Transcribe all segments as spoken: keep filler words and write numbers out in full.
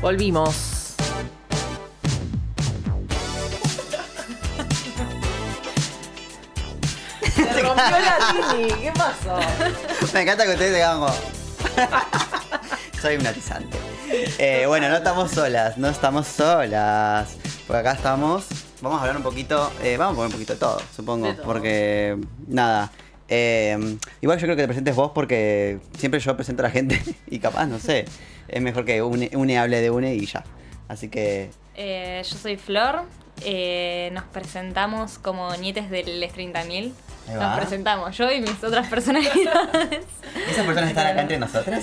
Volvimos. Se rompió la Tini. ¿Qué pasó? Me encanta que ustedes se hagan como... Soy hipnotizante. Eh, bueno, no estamos solas, no estamos solas. Porque acá estamos... Vamos a hablar un poquito... Eh, vamos a poner un poquito de todo, supongo. De todo. Porque... Nada... Eh, igual yo creo que te presentes vos porque siempre yo presento a la gente y capaz, no sé, es mejor que une, une hable de une y ya. Así que... Eh, yo soy Flor, eh, nos presentamos como nietes del treinta mil. Ahí va. Nos presentamos, yo y mis otras personalidades. ¿Esas personas están acá entre nosotras?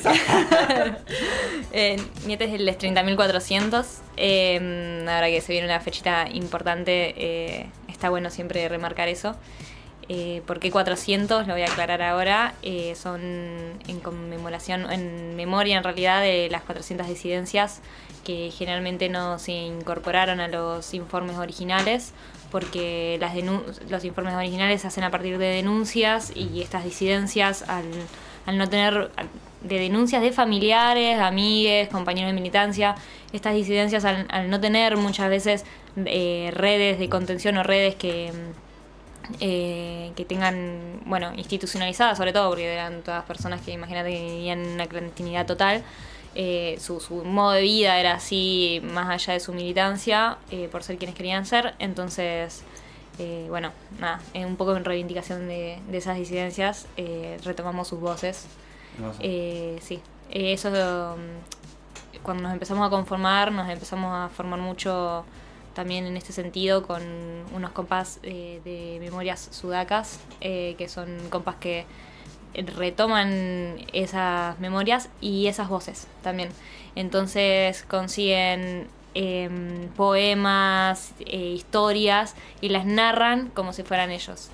eh, nietes del treinta mil cuatrocientos. Eh, ahora que se viene una fechita importante, eh, está bueno siempre remarcar eso. Eh, ¿Por qué cuatrocientos? Lo voy a aclarar ahora. Eh, son en conmemoración, en memoria en realidad de las cuatrocientas disidencias que generalmente no se incorporaron a los informes originales, porque las los informes originales se hacen a partir de denuncias y estas disidencias al, al no tener de denuncias de familiares, amigues, compañeros de militancia, estas disidencias al, al no tener muchas veces eh, redes de contención o redes que Eh, que tengan, bueno, institucionalizadas sobre todo, porque eran todas personas que imagínate que vivían en una clandestinidad total, eh, su, su modo de vida era así más allá de su militancia, eh, por ser quienes querían ser, entonces, eh, bueno, nada, eh, un poco en reivindicación de, de esas disidencias, eh, retomamos sus voces. Eh, sí, eh, eso um, cuando nos empezamos a conformar, nos empezamos a formar mucho también en este sentido con unos compas eh, de memorias sudacas, eh, que son compas que retoman esas memorias y esas voces también. Entonces consiguen eh, poemas, eh, historias y las narran como si fueran ellos.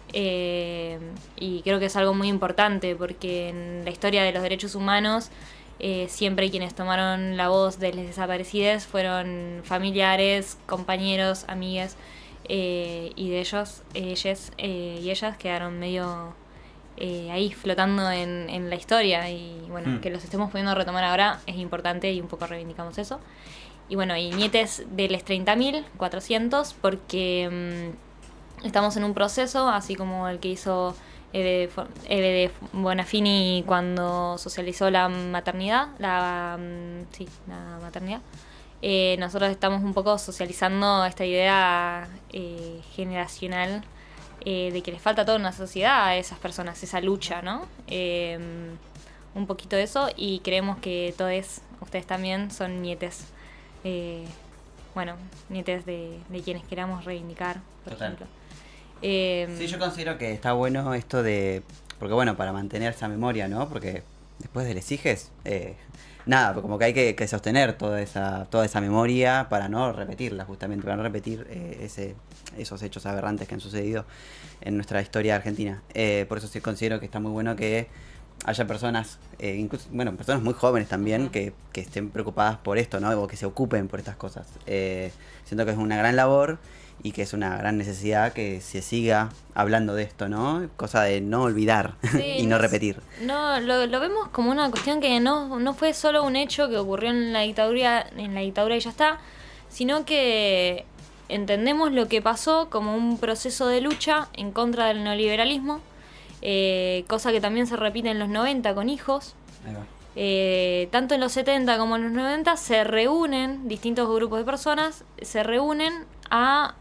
Eh, y creo que es algo muy importante porque en la historia de los derechos humanos Eh, siempre quienes tomaron la voz de los desaparecidos fueron familiares, compañeros, amigues, eh, y de ellos, ellas eh, y ellas quedaron medio eh, ahí flotando en, en la historia, y bueno, mm. que los estemos pudiendo retomar ahora es importante y un poco reivindicamos eso. Y bueno, y nietes de los treinta mil cuatrocientos porque mmm, estamos en un proceso, así como el que hizo Eve de Bonafini cuando socializó la maternidad, la, sí, la maternidad. Eh, nosotros estamos un poco socializando esta idea eh, generacional eh, de que les falta toda una sociedad a esas personas, esa lucha, ¿no? Eh, un poquito de eso, y creemos que todos, ustedes también, son nietes, eh, bueno, nietes de, de quienes queramos reivindicar, por Total. ejemplo. Eh, sí, yo considero que está bueno esto de... Porque bueno, para mantener esa memoria, ¿no? Porque después de les hijes, eh, nada, como que hay que, que sostener toda esa toda esa memoria para no repetirla, justamente, para no repetir eh, ese esos hechos aberrantes que han sucedido en nuestra historia argentina. Eh, por eso sí considero que está muy bueno que haya personas, eh, incluso, bueno, personas muy jóvenes también, uh-huh. que, que estén preocupadas por esto, ¿no? O que se ocupen por estas cosas. Eh, siento que es una gran labor y que es una gran necesidad que se siga hablando de esto, ¿no? Cosa de no olvidar sí, y no repetir. No, lo, lo vemos como una cuestión que no, no fue solo un hecho que ocurrió en la dictadura, en la dictadura y ya está, sino que entendemos lo que pasó como un proceso de lucha en contra del neoliberalismo, eh, cosa que también se repite en los noventa con Hijos. Ahí va. Eh, tanto en los setenta como en los noventa se reúnen distintos grupos de personas, se reúnen a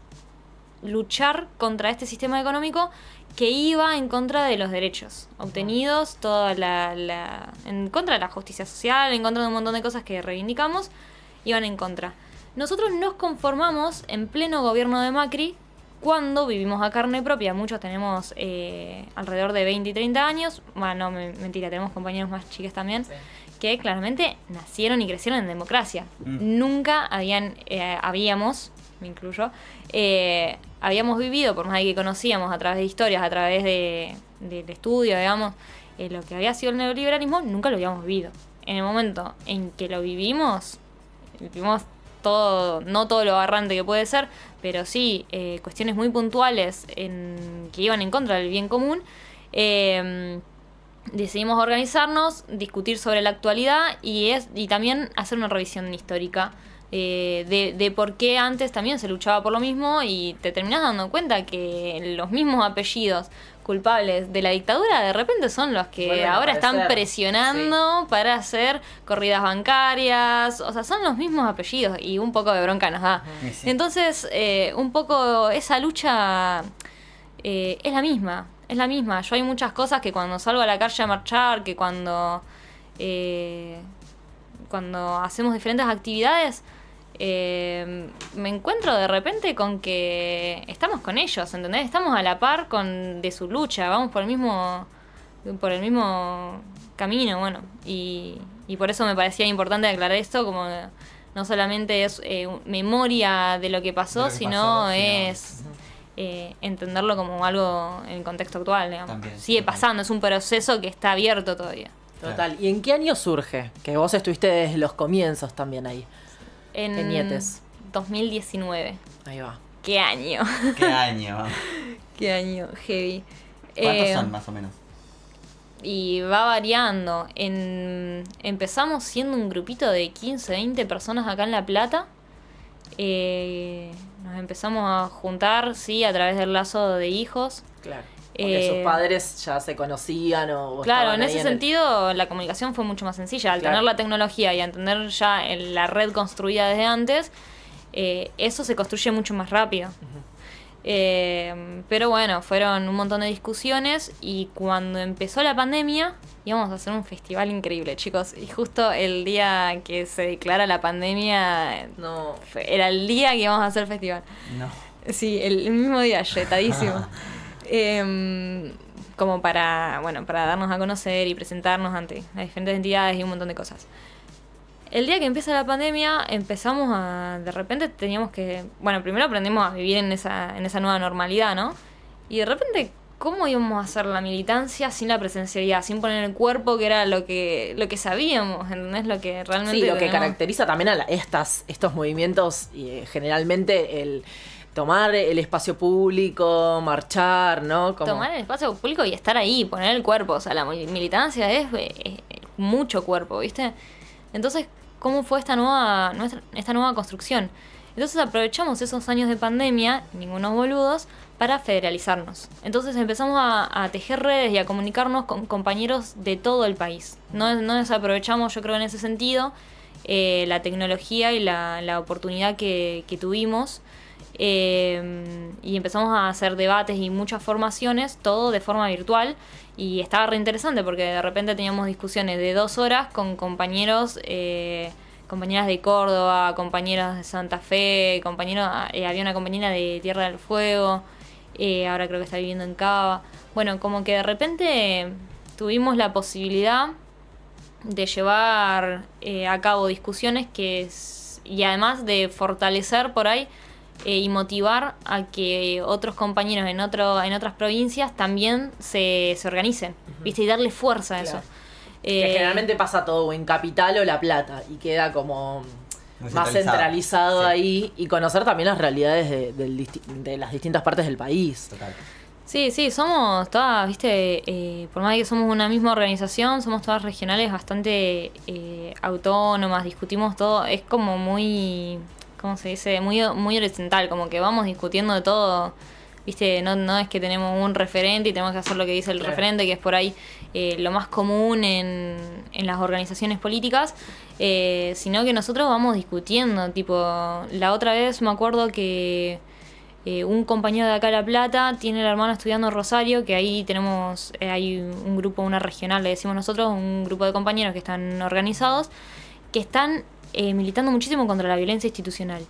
luchar contra este sistema económico que iba en contra de los derechos obtenidos, toda la, la en contra de la justicia social, en contra de un montón de cosas que reivindicamos, iban en contra. Nosotros nos conformamos en pleno gobierno de Macri cuando vivimos a carne propia. Muchos tenemos eh, alrededor de veinte y treinta años, bueno, no, me, mentira, tenemos compañeros más chicos también, sí, que claramente nacieron y crecieron en democracia. Mm. Nunca habían, eh, habíamos, me incluyo, eh, habíamos vivido, por más de que conocíamos a través de historias, a través de, de, de estudio, digamos, eh, lo que había sido el neoliberalismo, nunca lo habíamos vivido. En el momento en que lo vivimos, vivimos todo, no todo lo aberrante que puede ser, pero sí eh, cuestiones muy puntuales en, que iban en contra del bien común, eh, decidimos organizarnos, discutir sobre la actualidad y, es, y también hacer una revisión histórica eh, de, de por qué antes también se luchaba por lo mismo y te terminás dando cuenta que los mismos apellidos culpables de la dictadura de repente son los que Vuelven a ahora están aparecer. presionando Sí. para hacer corridas bancarias, o sea, son los mismos apellidos y un poco de bronca nos da. Y sí. Entonces, eh, un poco esa lucha eh, es la misma, es la misma. Yo hay muchas cosas que cuando salgo a la calle a marchar, que cuando, eh, cuando hacemos diferentes actividades, eh, me encuentro de repente con que estamos con ellos, ¿entendés? Estamos a la par con de su lucha, vamos por el mismo, por el mismo camino, bueno, y, y por eso me parecía importante aclarar esto, como no solamente es eh, memoria de lo que pasó, De lo que sino pasó, sino- es eh, entenderlo como algo en el contexto actual, digamos. También, Sigue total. pasando, es un proceso que está abierto todavía. Total. ¿Y en qué año surge? Que vos estuviste desde los comienzos también ahí. En En Nietes. dos mil diecinueve. Ahí va. ¿Qué año? ¿Qué año? ¿Qué año? Heavy. ¿Cuántos Eh, son más o menos? Y va variando. En, empezamos siendo un grupito de quince, veinte personas acá en La Plata. Eh, nos empezamos a juntar, sí, a través del lazo de hijos. Claro. Porque Eh, sus padres ya se conocían o, o Claro, estaban en ahí ese el- sentido la comunicación fue mucho más sencilla. Al Claro. tener la tecnología y a tener ya el- la red construida desde antes, eh, eso se construye mucho más rápido. Eh, pero bueno, fueron un montón de discusiones y cuando empezó la pandemia íbamos a hacer un festival increíble, chicos. Y justo el día que se declara la pandemia No. fue- era el día que íbamos a hacer el festival. No. Sí, el, el mismo día, retadísimo. Em, como para, bueno, para darnos a conocer y presentarnos ante las diferentes entidades y un montón de cosas. El día que empieza la pandemia, empezamos a, de repente teníamos que, bueno, primero aprendimos a vivir en esa, en esa nueva normalidad, ¿no? Y de repente, ¿cómo íbamos a hacer la militancia sin la presencialidad, sin poner el cuerpo, que era lo que, lo que sabíamos, ¿entendés? Lo que realmente Sí, lo que tenemos. caracteriza también a la- estas, estos movimientos, y, eh, generalmente el tomar el espacio público, marchar, ¿no? Como- Tomar el espacio público y estar ahí, poner el cuerpo. O sea, la mil- militancia es, eh, es mucho cuerpo, ¿viste? Entonces, ¿cómo fue esta nueva, nuestra, esta nueva construcción? Entonces aprovechamos esos años de pandemia, ningunos boludos, para federalizarnos. Entonces empezamos a, a tejer redes y a comunicarnos con compañeros de todo el país. No, no desaprovechamos, yo creo, en ese sentido, eh, la tecnología y la, la oportunidad que, que tuvimos. Eh, y empezamos a hacer debates y muchas formaciones, todo de forma virtual. Y estaba re interesante porque de repente teníamos discusiones de dos horas con compañeros, eh, compañeras de Córdoba, compañeros de Santa Fe, compañeros, eh, había una compañera de Tierra del Fuego, eh, ahora creo que está viviendo en Cava. Bueno, como que de repente tuvimos la posibilidad de llevar eh, a cabo discusiones que es- y además de fortalecer por ahí eh, y motivar a que otros compañeros en otro en otras provincias también se, se organicen, ¿viste? Y darle fuerza a Claro. eso. Que Eh, generalmente pasa todo en Capital o La Plata y queda como Muy más centralizado. centralizado Sí. ahí y conocer también las realidades de, del disti- de las distintas partes del país. Total. Sí, sí, somos todas, viste, eh, por más que somos una misma organización, somos todas regionales bastante eh, autónomas, discutimos todo, es como muy, ¿cómo se dice? Muy, muy horizontal, como que vamos discutiendo de todo, viste, no, no es que tenemos un referente y tenemos que hacer lo que dice el Claro. referente, que es por ahí eh, lo más común en, en las organizaciones políticas, eh, sino que nosotros vamos discutiendo, tipo, la otra vez me acuerdo que... Eh, un compañero de acá de La Plata tiene el hermano estudiando en Rosario, que ahí tenemos, eh, hay un grupo, una regional, le decimos nosotros, un grupo de compañeros que están organizados, que están eh, militando muchísimo contra la violencia institucional.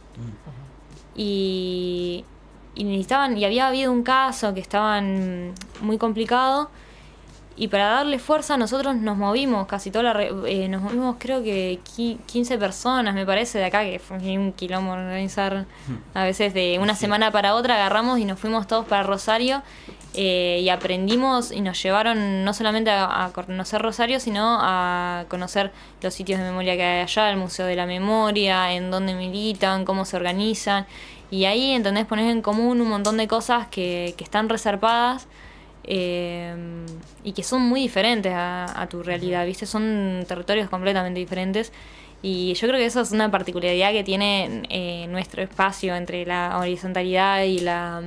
Y, y necesitaban, y había habido un caso que estaban muy complicado, y para darle fuerza nosotros nos movimos, casi toda la re- eh, nos movimos creo que qui- quince personas me parece de acá, que fue un quilombo organizar a veces de una Sí. semana para otra, agarramos y nos fuimos todos para Rosario eh, y aprendimos y nos llevaron no solamente a, a conocer Rosario, sino a conocer los sitios de memoria que hay allá, el Museo de la Memoria, en dónde militan, cómo se organizan, y ahí, ¿entendés? Ponés en común un montón de cosas que, que están resarpadas. eh, y que son muy diferentes a, a tu realidad, ¿viste? Son territorios completamente diferentes. Y yo creo que eso es una particularidad que tiene eh, nuestro espacio entre la horizontalidad y la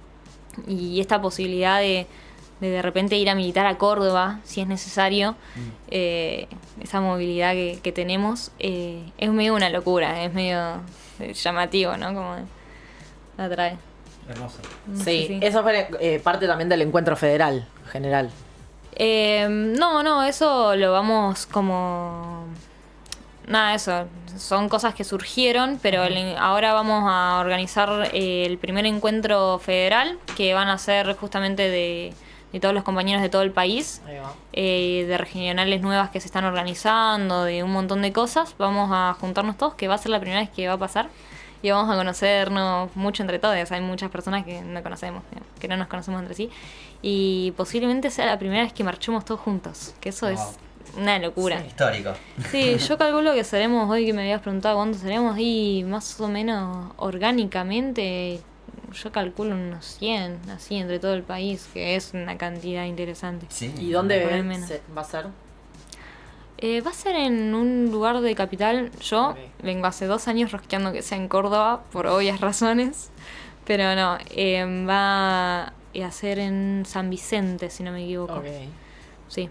y esta posibilidad de de, de repente ir a militar a Córdoba, si es necesario. Mm. Eh, esa movilidad que, que tenemos eh, es medio una locura, es medio llamativo, ¿no? Como atrae. Hermoso. Sí, sí, sí. Eso fue eh, parte también del encuentro federal, general. Eh, no, no, eso lo vamos como... Nada, eso, son cosas que surgieron, pero uh-huh. el, ahora vamos a organizar eh, el primer encuentro federal, que van a ser justamente de, de todos los compañeros de todo el país, eh, de regionales nuevas que se están organizando, de un montón de cosas. Vamos a juntarnos todos, que va a ser la primera vez que va a pasar, y vamos a conocernos mucho entre todos. Hay muchas personas que no conocemos, que no nos conocemos entre sí, y posiblemente sea la primera vez que marchemos todos juntos, que eso wow. es... una locura. Sí, histórico. Sí, yo calculo que seremos, hoy que me habías preguntado cuánto seremos, y más o menos orgánicamente, yo calculo unos cien, así, entre todo el país, que es una cantidad interesante. Sí. ¿Y dónde se, va a ser? Eh, va a ser en un lugar de capital. Yo okay. vengo hace dos años rosqueando que sea en Córdoba, por obvias razones, pero no, eh, va a ser en San Vicente, si no me equivoco. Okay. Sí.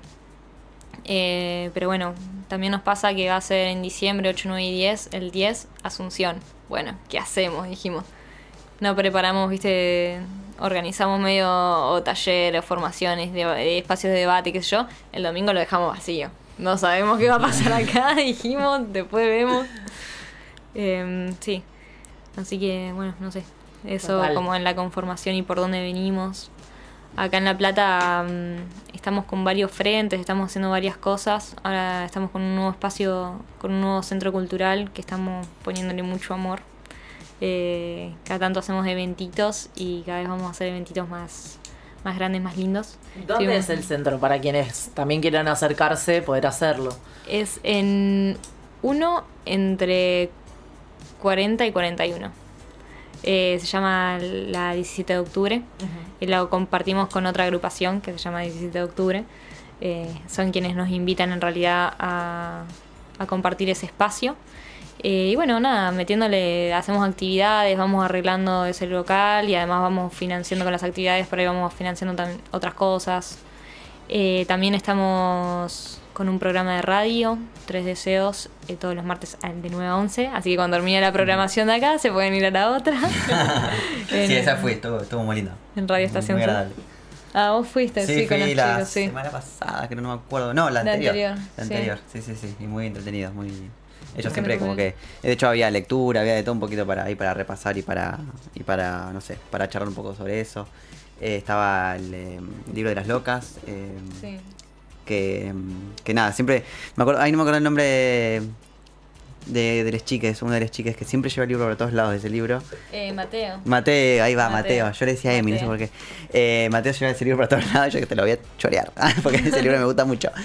Eh, pero bueno, también nos pasa que va a ser en diciembre ocho, nueve y diez, el diez, Asunción. Bueno, ¿qué hacemos? Dijimos. No preparamos, viste, organizamos medio o talleres, o formaciones, de, de espacios de debate, qué sé yo. El domingo lo dejamos vacío. No sabemos qué va a pasar acá, dijimos, después vemos. Eh, sí, así que bueno, no sé. Eso Total. Como en la conformación y por dónde venimos. Acá en La Plata um, estamos con varios frentes, estamos haciendo varias cosas. Ahora estamos con un nuevo espacio, con un nuevo centro cultural que estamos poniéndole mucho amor. Eh, cada tanto hacemos eventitos y cada vez vamos a hacer eventitos más, más grandes, más lindos. ¿Dónde Estuvimos... es el centro para quienes también quieran acercarse, poder hacerlo? Es en uno entre cuarenta y cuarenta y uno. Eh, se llama la diecisiete de octubre. Uh-huh. Y lo compartimos con otra agrupación que se llama diecisiete de octubre. Eh, son quienes nos invitan en realidad a, a compartir ese espacio. Eh, y bueno, nada, metiéndole, hacemos actividades, vamos arreglando ese local y además vamos financiando con las actividades, por ahí vamos financiando también otras cosas. Eh, también estamos con un programa de radio, Tres Deseos, eh, todos los martes de nueve a once, así que cuando termine la programación de acá se pueden ir a la otra. en, sí, esa fui, estuvo, estuvo muy linda. En Radio Estación. Muy agradable. Ah, vos fuiste, sí, sí con los la chicos, sí. semana pasada, que no me acuerdo. No, la, la anterior. anterior. La anterior, sí, sí, sí, sí. Y muy entretenido, muy... Ellos Muy siempre como que... De hecho había lectura, había de todo un poquito para ahí para repasar y para, y para no sé, para charlar un poco sobre eso. Eh, estaba el eh, libro de las locas. Eh, sí. Que, que nada, siempre... me acuerdo, ahí no me acuerdo el nombre de, de, de las chiques, una de las chiques que siempre lleva el libro por todos lados de ese libro. Eh, Mateo. Mateo, ahí va, Mateo. Mateo. Yo le decía a Emi, no sé por qué. Eh, Mateo lleva ese libro por todos lados, yo que te lo voy a chorear, porque ese libro me gusta mucho.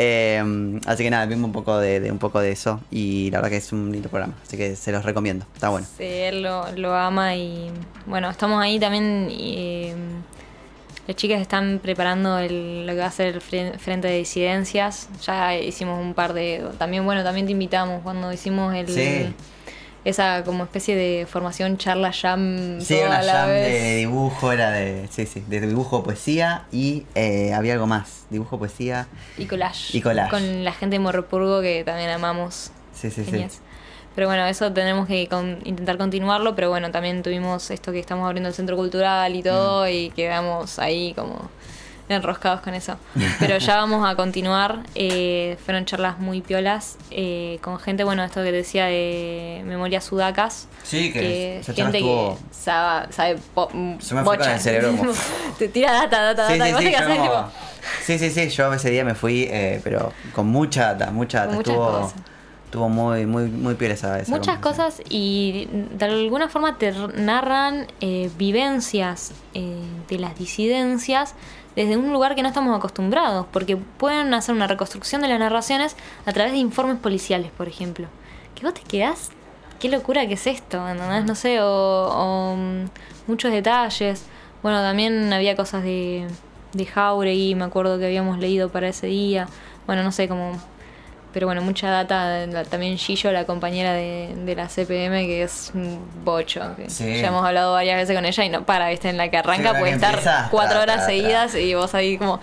Eh, así que nada, vimos un poco de, de un poco de eso y la verdad que es un lindo programa, así que se los recomiendo, está bueno. Sí, él lo, lo ama y bueno, estamos ahí también y... Las chicas están preparando el, lo que va a ser el frente de disidencias. Ya hicimos un par de... También, bueno, también te invitamos cuando hicimos el, sí. esa como especie de formación charla jam. Sí, toda una la jam vez. de dibujo, era de... Sí, sí, de dibujo, poesía y eh, había algo más. Dibujo, poesía... Y collage. Y collage. Con la gente de Morropurgo que también amamos. Sí, sí, Genial. sí. Pero bueno, eso tenemos que con, intentar continuarlo, pero bueno, también tuvimos esto que estamos abriendo el centro cultural y todo, mm. y quedamos ahí como enroscados con eso. Pero ya vamos a continuar, eh, fueron charlas muy piolas, eh, con gente, bueno, esto que decía de Memorias Sudacas. Sí, que, que esa gente estuvo... que sabe, sabe po, se me fue con el cerebro como... Te tira data, data, sí, data, sí, y vos sí, te quedás yo ahí, como... tipo... Sí, sí, sí, yo ese día me fui, eh, pero con mucha data, mucha data. Con muchas estuvo... cosas. Estuvo muy, muy, muy piola esa, esa Muchas cosas y de alguna forma te narran eh, vivencias eh, de las disidencias desde un lugar que no estamos acostumbrados, porque pueden hacer una reconstrucción de las narraciones a través de informes policiales, por ejemplo. Que vos te quedás, qué locura que es esto, ¿entendés? No sé, o, o muchos detalles. Bueno, también había cosas de, de Jauregui, me acuerdo que habíamos leído para ese día. Bueno, no sé, como... Pero bueno, mucha data. También Gillo, la compañera de, de la C P M, que es un bocho. Que Sí. ya hemos hablado varias veces con ella y no para, ¿viste? En la que arranca Sí, puede que estar empieza, cuatro tra, horas tra, tra. seguidas y vos ahí como...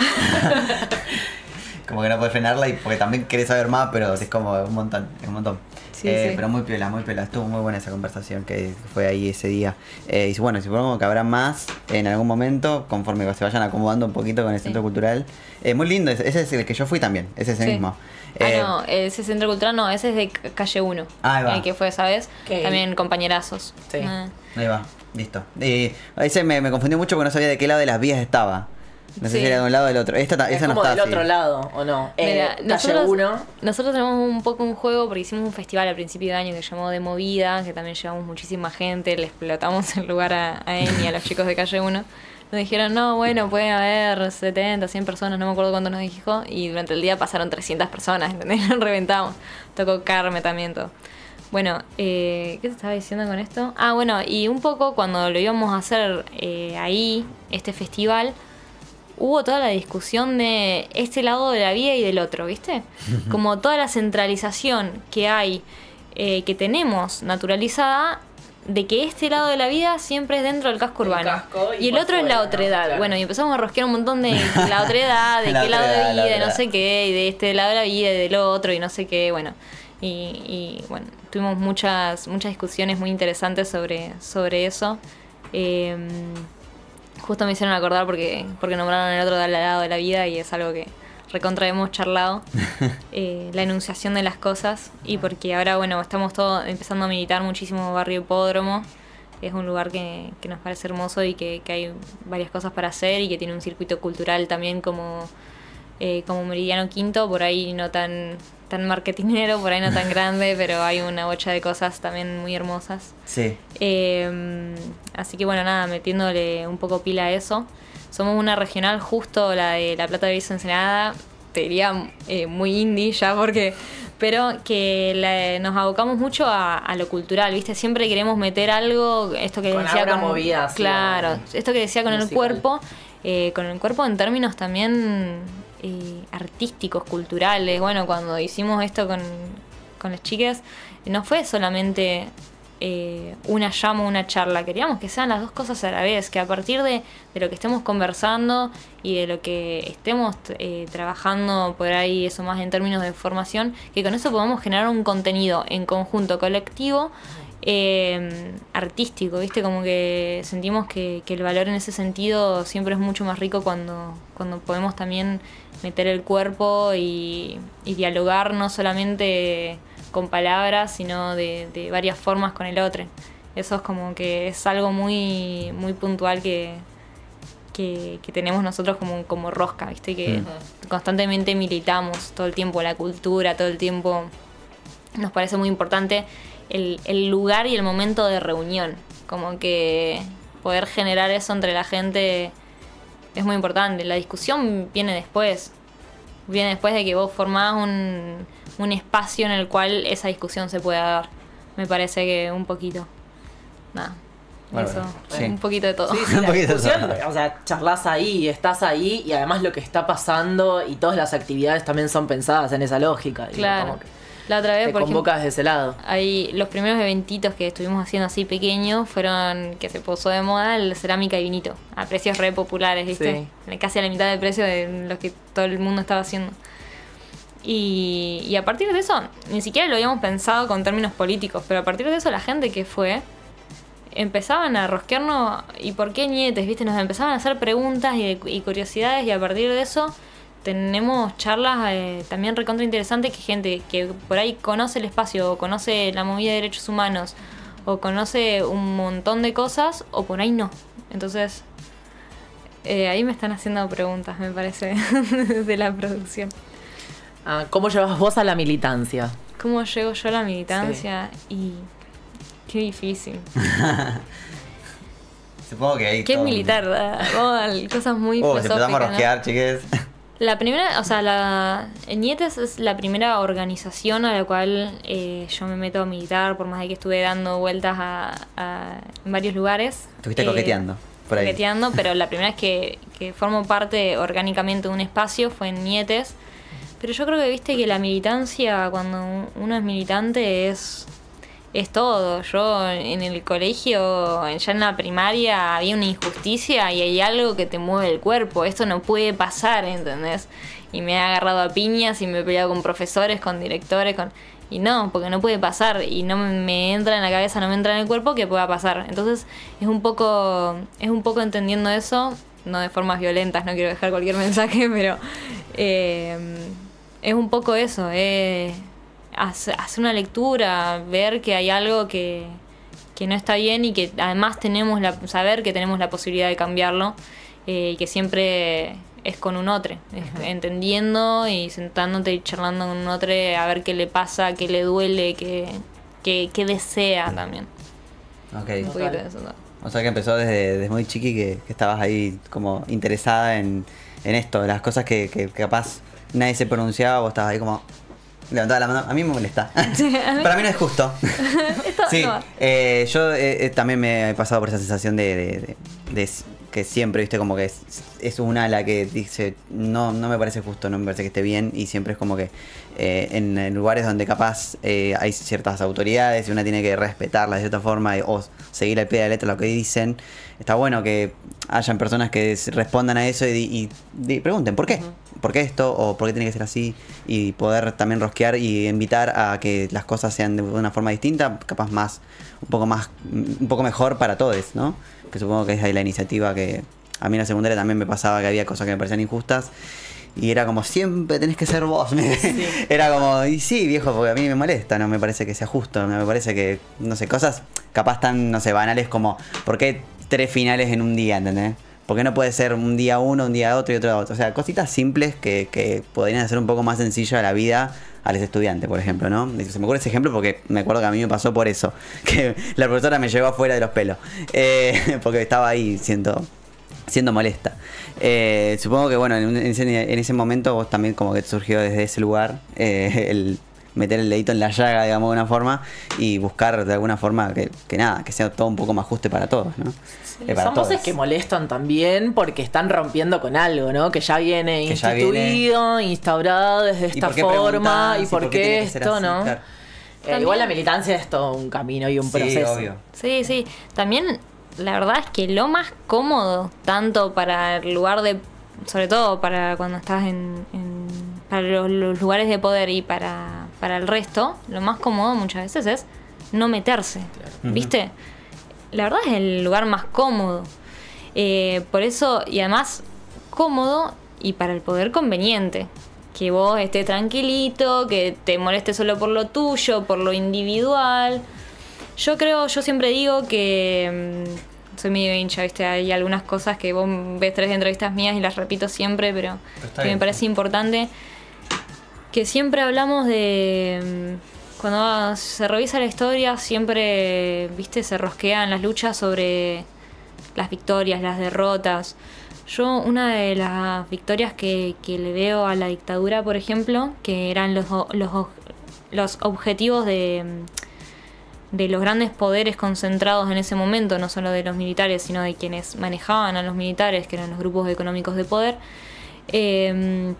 Como que no puedes frenarla y porque también querés saber más, pero es como un montón, es un montón. Sí, Eh, sí. Pero muy piola, muy piola. Estuvo muy buena esa conversación que fue ahí ese día. Eh, y bueno, supongo que habrá más en algún momento, conforme se vayan acomodando un poquito con el Sí. Centro Cultural. Eh, muy lindo, ese ese es el que yo fui también, ese es el Sí. mismo. Eh, Ah, no, ese Centro Cultural no, ese es de C- Calle uno. Ahí va. El que fue, ¿sabes? Que- También compañerazos. Sí. Ah. Ahí va, listo. Eh, ese me, me confundió mucho porque no sabía de qué lado de las vías estaba. No sé Sí. si era de un lado o del otro. Esta, ta- Es esa no como está del así. otro lado, ¿o no? Eh, Mira, calle nosotros, uno. nosotros tenemos un poco un juego porque hicimos un festival al principio de año que se llamó De Movida, que también llevamos muchísima gente, le explotamos el lugar a, a Emi y a los chicos de Calle uno. Nos dijeron, no, bueno, pueden haber setenta, cien personas, no me acuerdo cuánto nos dijo, y durante el día pasaron trescientas personas, ¿entendés? Nos reventamos. Tocó Carme también, todo. Bueno, eh, ¿qué te estaba diciendo con esto? Ah, bueno, y un poco cuando lo íbamos a hacer eh, ahí, este festival, hubo toda la discusión de este lado de la vía y del otro, ¿viste? Como toda la centralización que hay, eh, que tenemos naturalizada, de que este lado de la vida siempre es dentro del casco El urbano. casco y y el por otro es fuera, la ¿no? otredad. Claro. Bueno, y empezamos a rosquear un montón de la otredad, de La qué lado otredad, de la vida, y no otredad. sé qué, y de este lado de la vida, y del otro, y no sé qué, bueno. Y, y bueno, tuvimos muchas muchas discusiones muy interesantes sobre, sobre eso. Eh, justo me hicieron acordar porque, porque nombraron el otro lado de la vida y es algo que recontra hemos charlado. eh, la enunciación de las cosas y porque ahora, bueno, estamos todos empezando a militar muchísimo Barrio Hipódromo. Es un lugar que, que nos parece hermoso y que, que hay varias cosas para hacer y que tiene un circuito cultural también como, eh, como Meridiano Quinto, por ahí no tan, tan marketinero, por ahí no tan grande, pero hay una bocha de cosas también muy hermosas. Sí. Eh, así que bueno, nada, metiéndole un poco pila a eso. Somos una regional, justo la de La Plata de Berizo Ensenada, te diría eh, muy indie ya, porque pero que la- nos abocamos mucho a, a lo cultural, ¿viste? Siempre queremos meter algo, esto que Con decía alguna con movida así, claro, o- esto que decía con el musical. cuerpo, eh, con el cuerpo en términos también eh, artísticos, culturales. Bueno, cuando hicimos esto con, con las chicas, no fue solamente eh, una llama, una charla. Queríamos que sean las dos cosas a la vez, que a partir de, de lo que estemos conversando y de lo que estemos eh, trabajando por ahí, eso más en términos de formación, que con eso podamos generar un contenido en conjunto colectivo, eh, artístico, ¿viste? Como que sentimos que, que el valor en ese sentido siempre es mucho más rico cuando, cuando podemos también meter el cuerpo y, y dialogar no solamente con palabras, sino de, de varias formas con el otro. Eso es como que es algo muy, muy puntual que, que, que tenemos nosotros como, como rosca, ¿viste? Que Mm. constantemente militamos todo el tiempo la cultura, todo el tiempo nos parece muy importante el, el lugar y el momento de reunión. Como que poder generar eso entre la gente es muy importante. La discusión viene después. Viene después de que vos formás un, un espacio en el cual esa discusión se pueda dar. Me parece que un poquito. Nada. Bueno, eso. sí. Un poquito de todo. Sí, sí, Un la poquito discusión, eso. o sea, charlas ahí, estás ahí y además lo que está pasando y todas las actividades también son pensadas en esa lógica. y Claro. como que La otra vez, te por ejemplo, convocas desde ese lado. ahí los primeros eventitos que estuvimos haciendo así pequeños fueron que se puso de moda el cerámica y vinito, a precios re populares, ¿viste? Casi a la mitad del precio de los que todo el mundo estaba haciendo. Y, y a partir de eso, ni siquiera lo habíamos pensado con términos políticos, pero a partir de eso la gente que fue empezaban a rosquearnos y por qué nietes, ¿viste? Nos empezaban a hacer preguntas y, y curiosidades y a partir de eso tenemos charlas eh, también recontra interesantes que gente que por ahí conoce el espacio o conoce la movida de derechos humanos o conoce un montón de cosas o por ahí no. Entonces eh, ahí me están haciendo preguntas, me parece, de la producción. Ah, ¿cómo llevas vos a la militancia? ¿Cómo llego yo a la militancia? Y qué difícil. Supongo que hay Qué todo un- militar, ¿verdad? Oh, cosas muy Oh, se empezamos a filosóficas, ¿no? rosquear, chiques. La primera, o sea, la Nietes es la primera organización a la cual eh, yo me meto a militar, por más de que estuve dando vueltas a, a- en varios lugares. Estuviste Eh, coqueteando. por ahí. coqueteando, pero la primera vez que, que formo parte orgánicamente de un espacio fue en Nietes. Pero yo creo que viste que la militancia, cuando uno es militante, es, es todo. Yo en el colegio, ya en la primaria, había una injusticia y hay algo que te mueve el cuerpo. Esto no puede pasar, ¿entendés? Y me he agarrado a piñas y me he peleado con profesores, con directores, con... Y no, porque no puede pasar y no me entra en la cabeza, no me entra en el cuerpo que pueda pasar. Entonces es un poco, es un poco entendiendo eso, no de formas violentas, no quiero dejar cualquier mensaje, pero eh, es un poco eso, eh, hacer una lectura, ver que hay algo que, que no está bien y que además tenemos la, saber que tenemos la posibilidad de cambiarlo eh, y que siempre... es con un otro, uh-huh. entendiendo y sentándote y charlando con un otro a ver qué le pasa, qué le duele, qué, qué, qué desea también. Ok. Un poquito de eso, ¿no? O sea que empezó desde, desde muy chiqui que, que estabas ahí como interesada en, en esto, las cosas que, que, que capaz nadie se pronunciaba, vos estabas ahí como levantada la mano. A mí me molesta. Sí, a mí... Para mí no es justo. Esto sí, no. eh, yo eh, también me he pasado por esa sensación de, de, de, de que siempre, viste, como que es, es una la que dice, no, no me parece justo, no me parece que esté bien, y siempre es como que eh, en, en lugares donde capaz eh, hay ciertas autoridades y una tiene que respetarlas de cierta forma y, o seguir al pie de la letra lo que dicen, está bueno que hayan personas que respondan a eso y, y, y pregunten, ¿por qué? Uh-huh. ¿Por qué esto? ¿O por qué tiene que ser así? Y poder también rosquear y invitar a que las cosas sean de una forma distinta, capaz más, un poco más, un poco mejor para todos, ¿no? Que supongo que es ahí la iniciativa que a mí en la secundaria también me pasaba, que había cosas que me parecían injustas y era como, siempre tenés que ser vos. Sí. Era como, y sí, viejo, porque a mí me molesta, no me parece que sea justo, me parece que, no sé, cosas capaz tan, no sé, banales como, ¿por qué tres finales en un día, entendés? ¿Por qué no puede ser un día uno, un día otro y otro otro? O sea, cositas simples que, que podrían hacer un poco más sencilla la vida a los estudiantes, por ejemplo, ¿no? Se me ocurre ese ejemplo porque me acuerdo que a mí me pasó por eso, que la profesora me llevó afuera de los pelos, eh, porque estaba ahí siendo, siendo molesta. Eh, supongo que, bueno, en ese, en ese momento vos también como que surgió desde ese lugar eh, el meter el dedito en la llaga, digamos, de una forma, y buscar de alguna forma que, que nada, que sea todo un poco más justo para todos, ¿no? Sí, eh, para son voces que molestan también porque están rompiendo con algo, ¿no? Que ya viene que instituido, ya viene... instaurado desde esta ¿Y forma, y por qué, por qué esto, ¿no? Claro. Eh, igual la militancia es todo un camino y un sí, proceso. Obvio. Sí, sí. También la verdad es que lo más cómodo, tanto para el lugar de, sobre todo para cuando estás en, en para los, los lugares de poder y para, para el resto, lo más cómodo muchas veces es no meterse, claro. ¿Viste? Uh-huh. La verdad es el lugar más cómodo. Eh, por eso, y además cómodo y para el poder conveniente. Que vos estés tranquilito, que te molestes solo por lo tuyo, por lo individual. Yo creo, yo siempre digo que mmm, soy medio hincha, ¿viste? Hay algunas cosas que vos ves tres entrevistas mías y las repito siempre, pero que bien. Me parece importante. Que siempre hablamos de... Cuando se revisa la historia, siempre, ¿viste? Se rosquean las luchas sobre las victorias, las derrotas. Yo, una de las victorias que, que le veo a la dictadura, por ejemplo, que eran los, los, los objetivos de, de los grandes poderes concentrados en ese momento, no solo de los militares, sino de quienes manejaban a los militares, que eran los grupos económicos de poder, eh,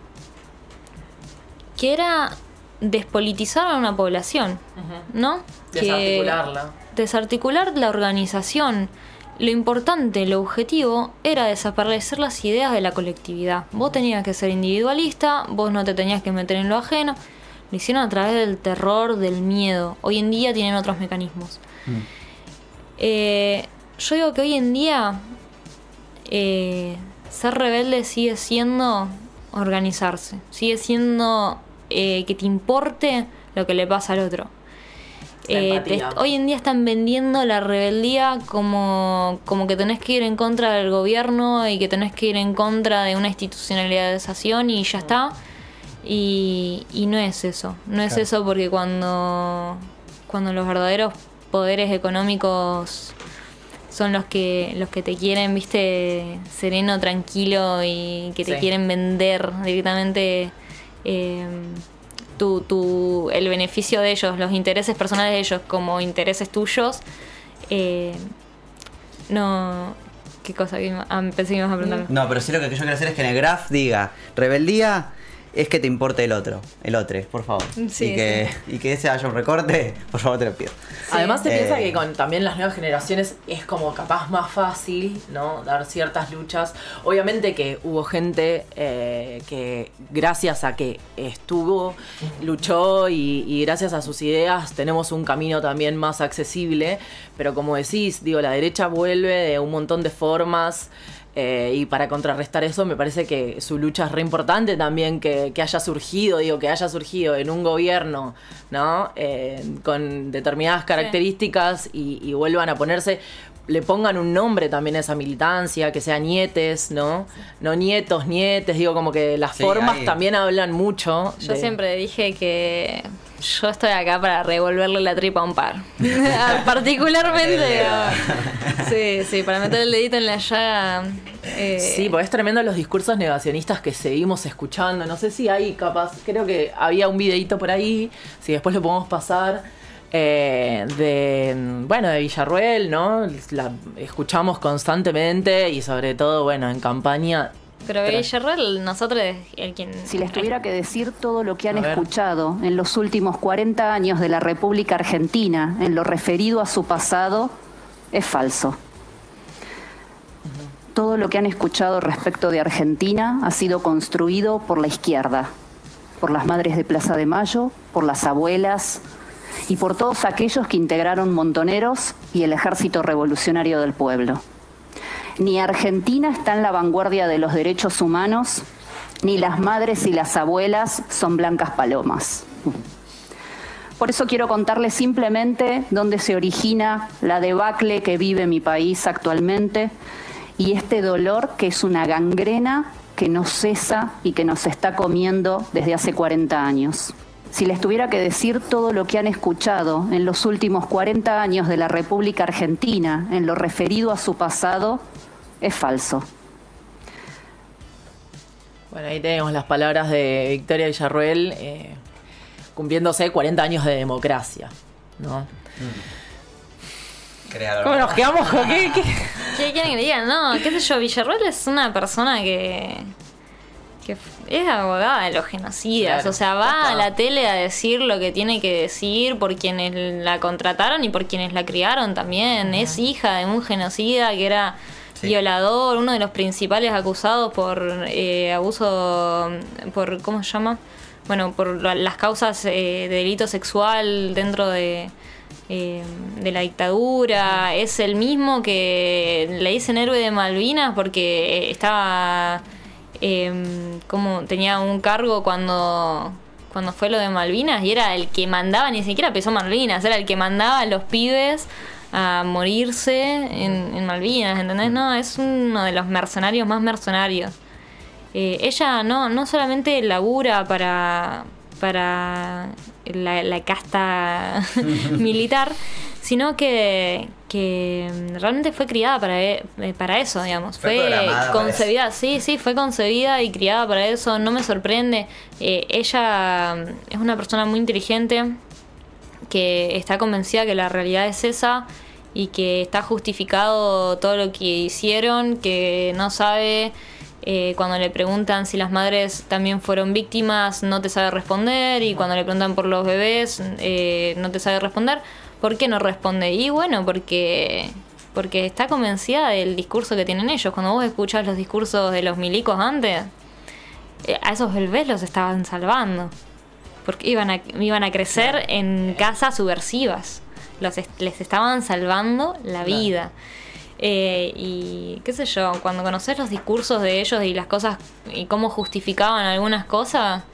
que era despolitizar a una población, uh-huh. ¿no? Desarticularla. Que desarticular la organización. Lo importante, lo objetivo, era desaparecer las ideas de la colectividad. Vos tenías que ser individualista, vos no te tenías que meter en lo ajeno. Lo hicieron a través del terror, del miedo. Hoy en día tienen otros mecanismos. Mm. Eh, yo digo que hoy en día eh, ser rebelde sigue siendo organizarse. Sigue siendo eh, que te importe lo que le pasa al otro. Eh, te, hoy en día están vendiendo la rebeldía como, como que tenés que ir en contra del gobierno y que tenés que ir en contra de una institucionalización y ya está. Y, y no es eso. No es claro. Eso porque cuando, cuando los verdaderos poderes económicos son los que, los que te quieren, viste, sereno, tranquilo y que te sí. quieren vender directamente... Eh, Tu, tu, el beneficio de ellos, los intereses personales de ellos como intereses tuyos, eh, no, ¿Qué cosa? Ah, pensé que ibas a preguntar. No, pero sí lo que yo quiero hacer es que en el graph diga, rebeldía es que te importe el otro, el otro, por favor. Sí, y, que, sí. y que ese haya un recorte, por favor te lo pido. Sí. Además se eh, piensa que con también las nuevas generaciones es como capaz más fácil, ¿no? Dar ciertas luchas. Obviamente que hubo gente eh, que gracias a que estuvo, luchó y, y gracias a sus ideas tenemos un camino también más accesible. Pero como decís, digo, la derecha vuelve de un montón de formas. Eh, y para contrarrestar eso me parece que su lucha es re importante también que, que haya surgido, digo, que haya surgido en un gobierno, ¿no? Eh, con determinadas características sí. y, y vuelvan a ponerse, le pongan un nombre también a esa militancia, que sea nietes, ¿no? Sí. No nietos, nietes, digo, como que las sí, formas ahí. También hablan mucho. Yo de... siempre dije que yo estoy acá para revolverle la tripa a un par. Particularmente. sí, sí, para meter el dedito en la llaga. Eh... Sí, porque es tremendo los discursos negacionistas que seguimos escuchando. No sé si hay capaz, creo que había un videíto por ahí, si después lo podemos pasar. Eh, de, bueno, de Villarruel, ¿no? La escuchamos constantemente y sobre todo, bueno, en campaña. Pero Villarruel, nosotros, el quien... Si les tuviera que decir todo lo que han escuchado en los últimos cuarenta años de la República Argentina, en lo referido a su pasado, es falso. Uh-huh. Todo lo que han escuchado respecto de Argentina ha sido construido por la izquierda, por las madres de Plaza de Mayo, por las abuelas y por todos aquellos que integraron Montoneros y el Ejército Revolucionario del Pueblo. Ni Argentina está en la vanguardia de los derechos humanos, ni las madres y las abuelas son blancas palomas. Por eso quiero contarles simplemente dónde se origina la debacle que vive mi país actualmente y este dolor que es una gangrena que no cesa y que nos está comiendo desde hace cuarenta años. Si les tuviera que decir todo lo que han escuchado en los últimos cuarenta años de la República Argentina en lo referido a su pasado, es falso. Bueno, ahí tenemos las palabras de Victoria Villarruel, eh, cumpliéndose cuarenta años de democracia, ¿no? Mm. ¿Cómo nos quedamos con qué? ¿Qué, ¿Qué quieren que digan? No, qué sé yo, Villarruel es una persona que... que es abogada de los genocidas, claro, o sea, va a la tele a decir lo que tiene que decir por quienes la contrataron y por quienes la criaron también. Uh-huh. Es hija de un genocida que era sí. violador, uno de los principales acusados por eh, abuso, por ¿cómo se llama? Bueno, por las causas eh, de delito sexual dentro de eh, de la dictadura. Uh-huh. Es el mismo que le dicen héroe de Malvinas porque estaba Eh, como tenía un cargo cuando cuando fue lo de Malvinas y era el que mandaba, ni siquiera pesó Malvinas, era el que mandaba a los pibes a morirse en, en Malvinas, ¿entendés? No, es uno de los mercenarios más mercenarios. Eh, ella no, no solamente labura para, para la, la casta militar, sino que, que realmente fue criada para, para eso, digamos. Fue, fue concebida, sí, sí, fue concebida y criada para eso. No me sorprende. Eh, ella es una persona muy inteligente que está convencida que la realidad es esa y que está justificado todo lo que hicieron, que no sabe... Eh, cuando le preguntan si las madres también fueron víctimas, no te sabe responder, y cuando le preguntan por los bebés, eh, no te sabe responder. ¿Por qué no responde? Y bueno, porque porque está convencida del discurso que tienen ellos. Cuando vos escuchás los discursos de los milicos antes, eh, a esos bebés los estaban salvando, porque iban a, iban a crecer en casas subversivas. Los est- les estaban salvando la vida. Eh, y qué sé yo, cuando conoces los discursos de ellos y las cosas y cómo justificaban algunas cosas,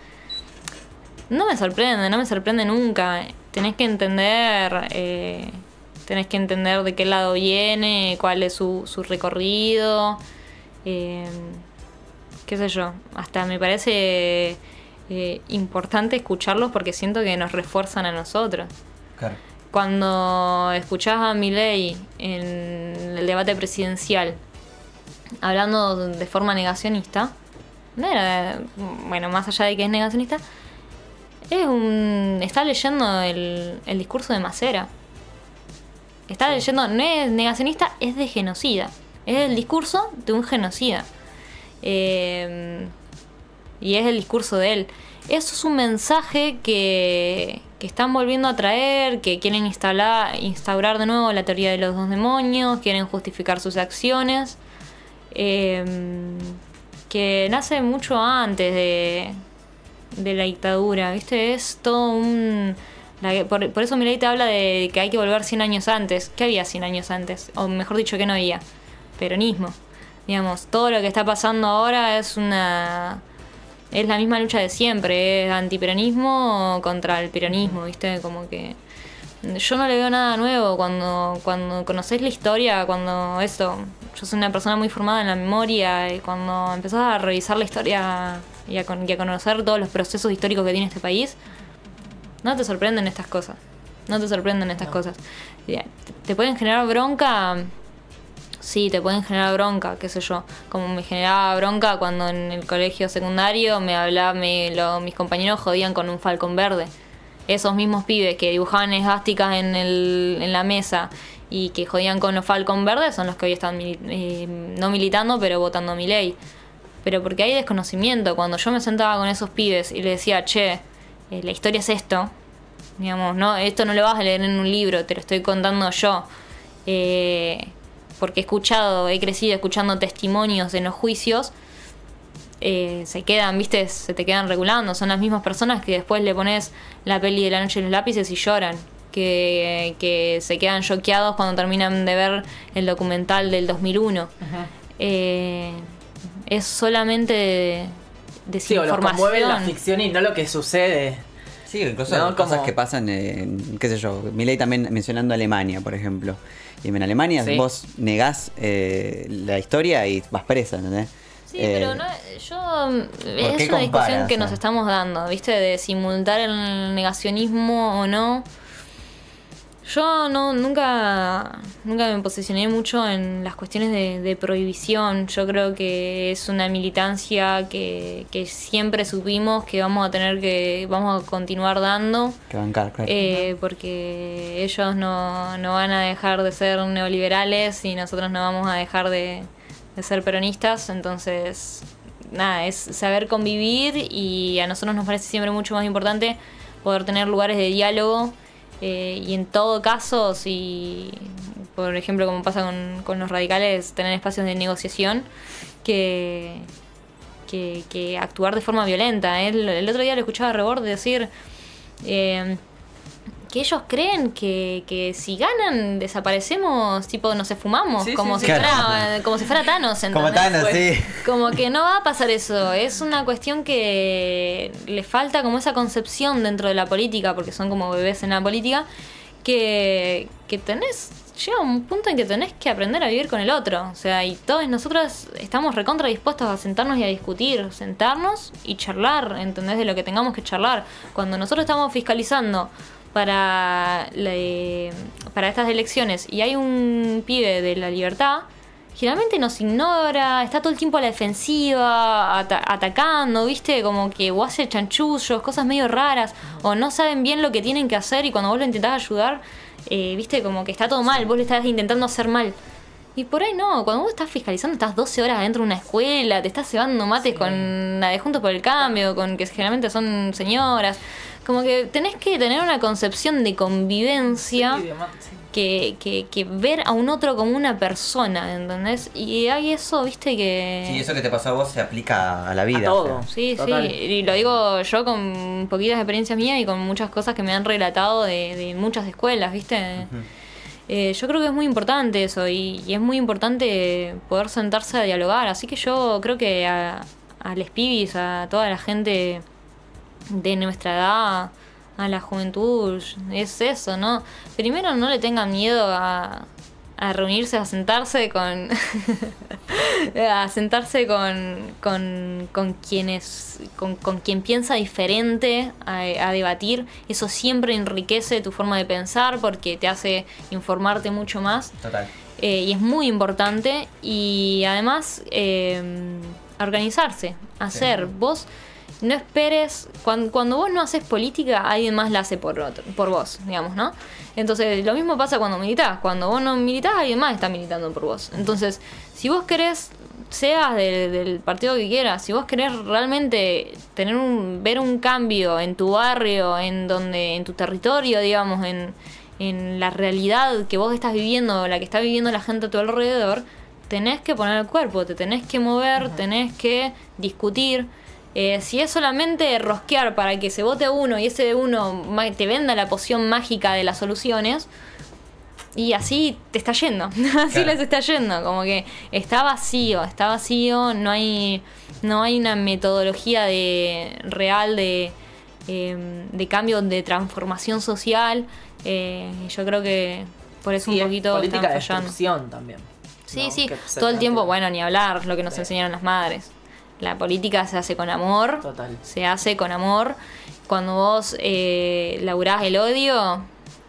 no me sorprende, no me sorprende nunca. Tenés que entender, eh, tenés que entender de qué lado viene, cuál es su, su recorrido, eh, qué sé yo. Hasta me parece eh, importante escucharlos porque siento que nos refuerzan a nosotros. Claro. Cuando escuchás a Milei en el debate presidencial hablando de forma negacionista, no era, bueno, más allá de que es negacionista, es un, está leyendo el, el discurso de Macera. Está leyendo, no es negacionista, es de genocida. Es el discurso de un genocida. Eh, y es el discurso de él. Eso es un mensaje que, que están volviendo a traer, que quieren instalar, instaurar de nuevo la teoría de los dos demonios, quieren justificar sus acciones, eh, que nace mucho antes de, de la dictadura, ¿viste? Es todo un... La, por, por eso Milei te habla de que hay que volver cien años antes. ¿Qué había cien años antes? O mejor dicho, ¿qué no había? Peronismo. Digamos, todo lo que está pasando ahora es una... Es la misma lucha de siempre, es antiperonismo contra el peronismo, ¿viste? Como que yo no le veo nada nuevo cuando, cuando conocés la historia, cuando esto, yo soy una persona muy formada en la memoria y cuando empezás a revisar la historia y a, con, y a conocer todos los procesos históricos que tiene este país, no te sorprenden estas cosas, no te sorprenden estas no. cosas. Te, te pueden generar bronca... Sí, te pueden generar bronca, qué sé yo. Como me generaba bronca cuando en el colegio secundario me hablaba, me, lo, mis compañeros jodían con un falcón verde. Esos mismos pibes que dibujaban esvásticas en, el, en la mesa y que jodían con los falcón verdes son los que hoy están eh, no militando, pero votando a Milei. Pero porque hay desconocimiento. Cuando yo me sentaba con esos pibes y les decía, che, eh, la historia es esto, digamos, no, esto no lo vas a leer en un libro, te lo estoy contando yo. Eh... porque he escuchado, he crecido escuchando testimonios en los juicios, eh, se quedan, viste, se te quedan regulando. Son las mismas personas que después le pones la peli de La noche de los lápices y lloran, que, que se quedan choqueados cuando terminan de ver el documental del dos mil uno. Eh, es solamente desinformación. Sí, o lo conmueve la ficción y no lo que sucede. Sí, incluso ¿no? cosas como... que pasan en, qué sé yo, Milei también mencionando Alemania, por ejemplo. Y en Alemania sí. vos negás eh, la historia y vas presa, ¿entendés? Sí, eh, pero no, yo... Es una discusión que nos estamos dando, ¿viste? De simultar el negacionismo o no. Yo no nunca nunca me posicioné mucho en las cuestiones de, de prohibición. Yo creo que es una militancia que, que siempre supimos que vamos a tener que vamos a continuar dando. Que bancar, claro. Eh, porque ellos no, no van a dejar de ser neoliberales y nosotros no vamos a dejar de, de ser peronistas. Entonces, nada, es saber convivir y a nosotros nos parece siempre mucho más importante poder tener lugares de diálogo. Eh, y en todo caso, si por ejemplo como pasa con, con los radicales, tener espacios de negociación que, que, que actuar de forma violenta. El, el otro día lo escuchaba a Rebord decir eh, que ellos creen que, que si ganan desaparecemos, tipo nos esfumamos, sí, como, sí, si sí. Fuera, como si fuera Thanos, ¿entendés? Como Thanos, sí. Como que no va a pasar eso. Es una cuestión que le falta como esa concepción dentro de la política, porque son como bebés en la política, que, que tenés, llega un punto en que tenés que aprender a vivir con el otro. O sea, y todos nosotros estamos recontra dispuestos a sentarnos y a discutir, sentarnos y charlar, ¿entendés? De lo que tengamos que charlar. Cuando nosotros estamos fiscalizando para le, para estas elecciones y hay un pibe de La Libertad, generalmente nos ignora, está todo el tiempo a la defensiva, at- atacando, viste, como que o hace chanchullos, cosas medio raras, o no saben bien lo que tienen que hacer y cuando vos lo intentás ayudar, eh, viste, como que está todo mal, vos le estás intentando hacer mal. Y por ahí no, cuando vos estás fiscalizando, estás doce horas adentro de una escuela, te estás cebando mates sí. con la de Juntos por el Cambio, con que generalmente son señoras. Como que tenés que tener una concepción de convivencia sí, sí. Que, que, que ver a un otro como una persona, ¿entendés? Y hay eso, viste, que... Sí, eso que te pasó a vos se aplica a la vida. A todo. O sea. Sí, Total. sí. Y lo digo yo con poquitas experiencias mías y con muchas cosas que me han relatado de, de muchas escuelas, ¿viste? Uh-huh. Eh, yo creo que es muy importante eso y, y es muy importante poder sentarse a dialogar. Así que yo creo que a, a les pibis, a toda la gente de nuestra edad, a la juventud, es eso, ¿no? Primero no le tengan miedo a, a reunirse, a sentarse con a sentarse con con, con quienes con, con quien piensa diferente, a, a debatir. Eso siempre enriquece tu forma de pensar porque te hace informarte mucho más. Total. Eh, y es muy importante y además eh, organizarse, hacer. Sí. Vos no esperes, cuando, cuando vos no haces política, alguien más la hace por otro, por vos, digamos, ¿no? Entonces, lo mismo pasa cuando militás. Cuando vos no militás, alguien más está militando por vos. Entonces, si vos querés, seas de, del partido que quieras, si vos querés realmente tener un, ver un cambio en tu barrio, en donde, en tu territorio, digamos, en, en la realidad que vos estás viviendo, la que está viviendo la gente a tu alrededor, tenés que poner el cuerpo, te tenés que mover, uh-huh. tenés que discutir. Eh, si es solamente rosquear para que se vote a uno y ese uno te venda la poción mágica de las soluciones, y así te está yendo, así claro. les está yendo, como que está vacío, está vacío, no hay, no hay una metodología de real de, eh, de cambio, de transformación social. Eh, yo creo que por eso sí, un poquito política están de fallando. destrucción también. Sí, ¿no? sí, todo el tiempo, bueno, ni hablar, lo que nos sí. enseñaron las madres. La política se hace con amor. Total. Se hace con amor. Cuando vos eh, laburás el odio,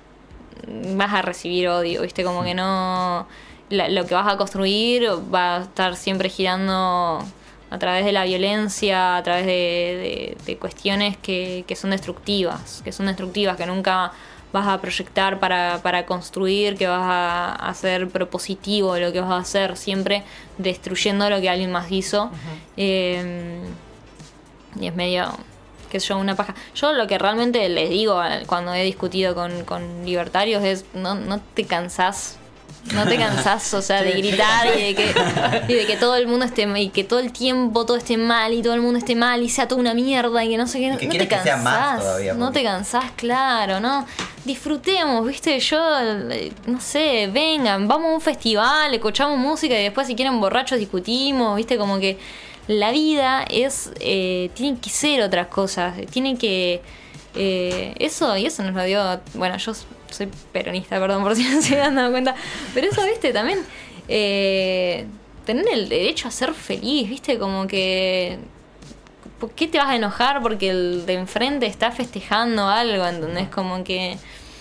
vas a recibir odio, ¿viste? Como que no... La, lo que vas a construir va a estar siempre girando a través de la violencia, a través de, de, de cuestiones que, que son destructivas, que son destructivas, que nunca vas a proyectar para, para construir, que vas a hacer propositivo lo que vas a hacer, siempre destruyendo lo que alguien más hizo. Uh-huh. Eh, y es medio, qué sé yo, una paja. Yo lo que realmente les digo cuando he discutido con, con libertarios es, no, no te cansás. No te cansás, o sea, de gritar y de que y de que todo el mundo esté y que todo el tiempo todo esté mal y todo el mundo esté mal y sea toda una mierda y que no sé qué. Que no te cansás, que sea más todavía, no te cansás, claro, ¿no? Disfrutemos, ¿viste? Yo, no sé, vengan, vamos a un festival, escuchamos música y después si quieren borrachos discutimos, ¿viste? Como que la vida es, eh, tiene que ser otras cosas, tiene que... Eh, eso, y eso nos lo dio, bueno, yo soy peronista, perdón por si no se han dado cuenta, pero eso, viste, también eh, tener el derecho a ser feliz, viste, como que ¿por qué te vas a enojar porque el de enfrente está festejando algo? ¿Entendés? Como que